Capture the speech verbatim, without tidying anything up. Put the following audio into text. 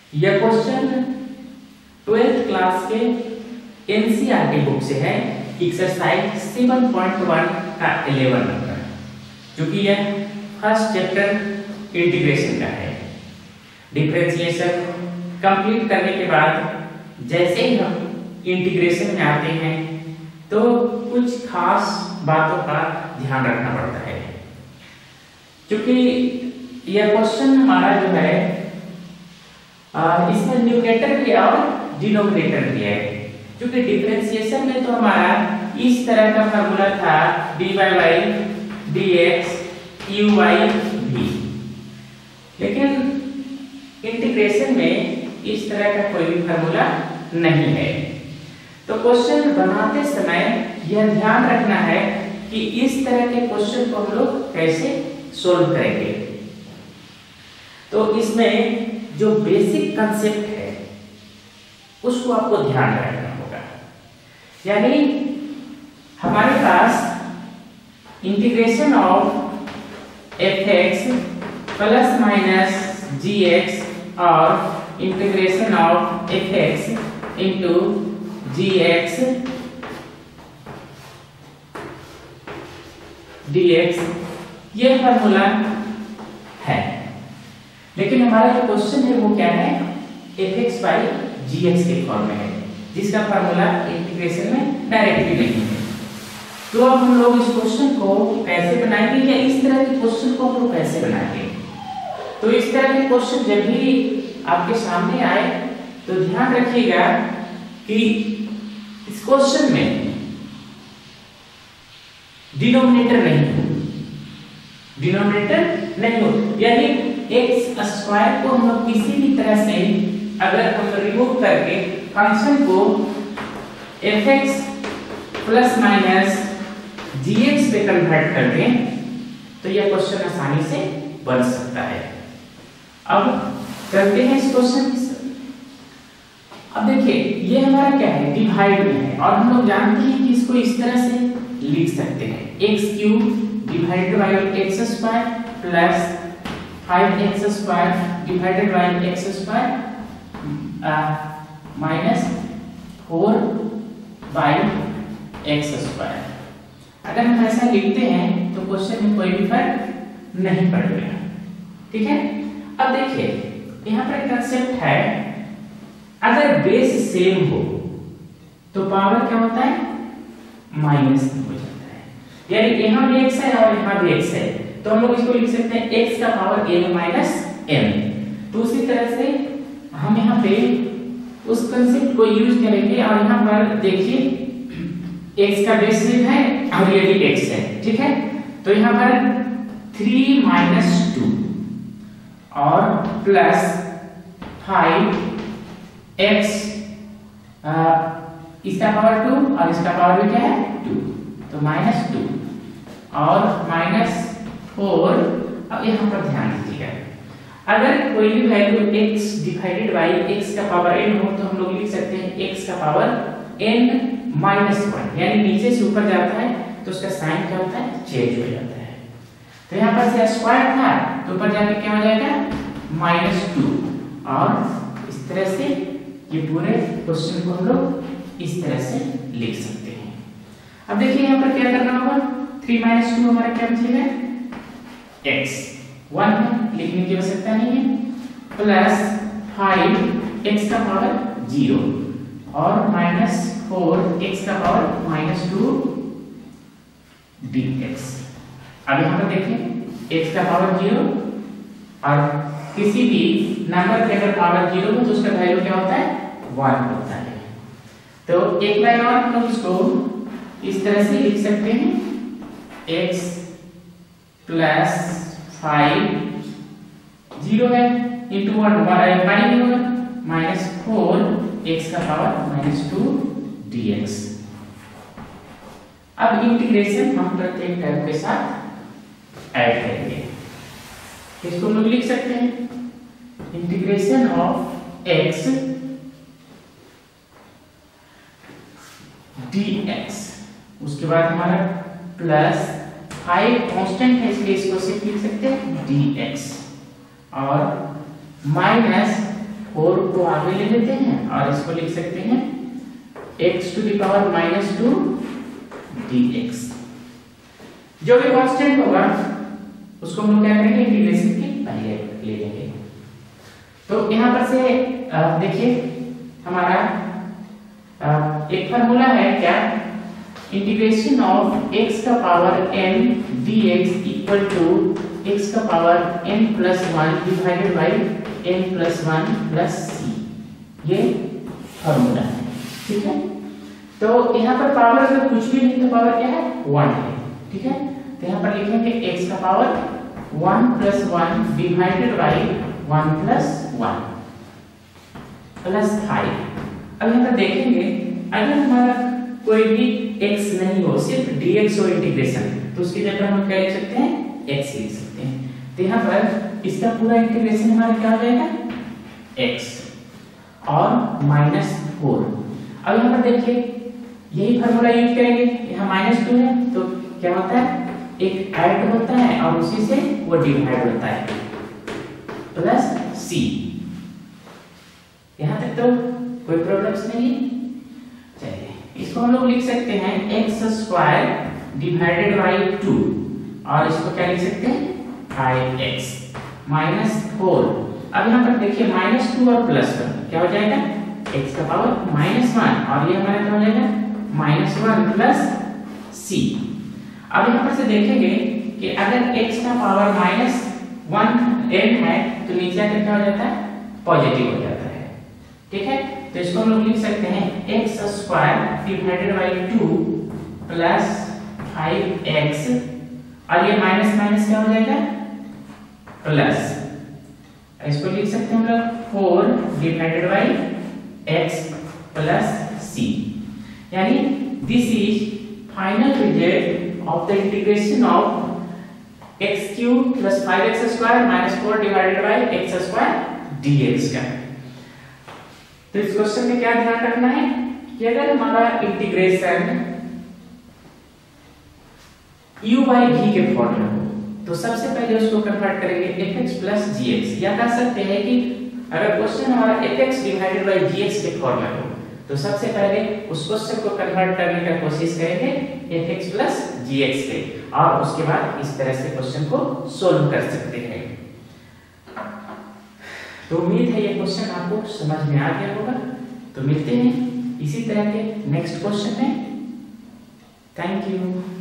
यह question twelfth class के NCERT book से है, एक्सरसाइज सेवन पॉइंट वन का इलेवन नंबर, जो कि यह फर्स्ट चैप्टर इंटीग्रेशन का है। डिफरेंशिएशन कंप्लीट करने के बाद जैसे ही हम इंटीग्रेशन में आते हैं तो कुछ खास बातों का ध्यान रखना पड़ता है, क्योंकि यह क्वेश्चन हमारा जो है इसमें न्यूमरेटर भी और डिनोमिनेटर भी है। क्योंकि डिफरेंशिएशन में तो हमारा इस तरह का फार्मूला था dy by dx u by v, लेकिन इंटीग्रेशन में इस तरह का कोई भी फार्मूला नहीं है। तो क्वेश्चन बनाते समय यह ध्यान रखना है कि इस तरह के क्वेश्चन को हम लोग कैसे सोल्व करेंगे। तो इसमें जो बेसिक कंसेप्ट है उसको आपको ध्यान रखना होगा। यानी हमारे पास integration of f x plus minus g x और integration of f x into g x d x, ये फॉर्मूला है। लेकिन हमारा जो क्वेश्चन है वो क्या है, f x by g x के फॉर्म में है, जिसका फार्मूला इंटीग्रेशन में डायरेक्टली नहीं है। तो अब हम लोग इस क्वेश्चन को कैसे बनाएंगे, या इस तरह के क्वेश्चन को हम लोग कैसे बनाएंगे। तो इस तरह के क्वेश्चन जब भी आपके सामने आए तो ध्यान रखिएगा कि इस क्वेश्चन में डिनोमिनेटर नहीं हो, डिनोमिनेटर नहीं हो, यानी एक्स स्क्वायर को हम लोग किसी भी तरह से अगर हम रिमूव करके फंक्शन को f x plus minus g x पे कन्वर्ट कर दें तो यह क्वेश्चन आसानी से बन सकता है। अब करते हैं इस क्वेश्चन की। अब देखिए ये हमारा क्या है, डिवाइड में है, और हम लोग जानते हैं कि इसको इस तरह से लिख सकते हैं, x cube divided by x square plus five x square divided by x square minus four by x square. अगर हम ऐसा लिखते हैं तो क्वेश्चन में कोई भी फर्क नहीं पड़ेगा, ठीक है। अब देखिए यहाँ पर एक कंसेप्ट है, अगर बेस सेम हो तो पावर क्या होता है, माइनस हो जाता है। यानी यहाँ भी x है और यहाँ भी x है, तो हम लोग इसको लिख सकते हैं x का पावर n माइनस m। तो उसी तरह से हम यहाँ पे उस कंसेप्ट को यूज करेंगे, और यहाँ पर देखिए x का बेस सेम है और ये भी x है, ठीक है। तो यहाँ पर थ्री माइनस टू और प्लस फाइव एक्स, इसका पावर टू और इसका पावर भी क्या है टू, तो माइनस टू और माइनस फोर। अब यहाँ पर ध्यान दीजिएगा, अगर कोई भी value x divided by x का पावर n हो तो हम लोग लिख सकते हैं x का पावर n माइनस वन, यानी नीचे से ऊपर जाता है तो उसका साइन क्या होता है, चेंज हो जाता है। तो यहाँ पर से स्क्वायर था तो ऊपर जाके क्या हो जाएगा, माइनस टू, और इस तरह से ये पूरे क्वेश्चन को हम लोग इस तरह से लिख सकते हैं। अब देखिए यहाँ पर क्या करना होगा, थ्री माइनस टू हमारा क्या बचेगा, x वन है, लिखने की आवश्यकता नहीं है, प्लस फाइव एक्स का पावर जीरो और माइनस फोर एक्स का power minus two d x. अब यहाँ पर देखिए x का पावर जीरो, और किसी भी नंबर के अगर पावर जीरो हो तो उसका वैल्यू क्या होता है, वन होता है। तो एक लाइन और हम लोग इसको इस तरह से लिख सकते हैं, x प्लस फाइव जीरो है इंटू वन वन होगा माइनस फोर एक्स का power minus two d x. अब इंटीग्रेशन हम प्रत्येक टर्म के साथ ऐड करेंगे, इसको हम लोग लिख सकते हैं इंटीग्रेशन ऑफ x dx, उसके बाद हमारा प्लस फाइव कांस्टेंट है इसलिए इसको सिर्फ लिख सकते हैं dx, और माइनस फोर को आगे ले लेते हैं और इसको लिख सकते हैं x to the power minus two dx। जो भी कांस्टेंट होगा उसको हम लोग क्या करेंगे, इंटीग्रेशन के पहले ले लेंगे। तो यहाँ पर से देखिए हमारा आ, एक फार्मूला है क्या, इंटीग्रेशन ऑफ x का power n dx equal to x का power n plus one divided by n plus one plus c, ये फार्मूला है, ठीक है। तो यहाँ पर पावर अगर कुछ भी नहीं तो पावर क्या है, वन है, ठीक है। तो यहाँ पर लिखेंगे x का power one plus one divided by one plus one plus five. अब यहाँ पर देखेंगे अगर हमारा कोई भी x नहीं हो, सिर्फ dx हो इंटीग्रेशन, तो उसकी जगह हम क्या लिख सकते हैं, x लिख सकते हैं। तो यहाँ पर इसका पूरा इंटीग्रेशन हमारा क्या हो जाएगा, x और माइनस फोर। अब यहाँ पर देखिए यही फार्मूला यूज करेंगे, यहाँ माइनस टू है तो क्या होता है, एक ऐड होता है और उसी से वो डिवाइड होता है, प्लस c। यहाँ तक तो कोई प्रॉब्लम्स नहीं है। चलिए इसको हम लोग लिख सकते हैं x square divided by two, और इसको क्या लिख सकते हैं, फाइव एक्स माइनस फोर। अब यहाँ पर देखिए माइनस टू और प्लस वन क्या हो जाएगा, x का पावर माइनस वन, और ये हमारा क्या हो जाएगा, माइनस वन प्लस सी। अब यहाँ पर से देखेंगे कि अगर x का पावर माइनस वन n है तो नीचे आकर क्या हो जाता है, पॉजिटिव हो जाता है, ठीक है। तो इसको हम लोग लिख सकते हैं x square divided by two plus five x, और ये माइनस माइनस क्या हो जाएगा, प्लस। इसको लिख सकते हैं हम लोग four divided by x plus c, यानी this is final result of the integration of x cube plus five x square minus four divided by x square dx का। तो इस क्वेश्चन में क्या ध्यान रखना है कि अगर हमारा इंटीग्रेशन u बाई v के फॉर्म में हो तो सबसे पहले उसको कन्वर्ट करेंगे fx प्लस gx, या कह सकते हैं कि अगर क्वेश्चन हमारा fx डिवाइडेड बाई gx के फॉर्म में हो तो सबसे पहले उस क्वेश्चन को कन्वर्ट करने का कोशिश करेंगे fx प्लस gx पे, और उसके बाद इस तरह से क्वेश्चन को सोल्व कर सकते हैं। तो उम्मीद है ये क्वेश्चन आपको समझ में आ गया होगा। तो मिलते हैं इसी तरह के नेक्स्ट क्वेश्चन में। Thank you.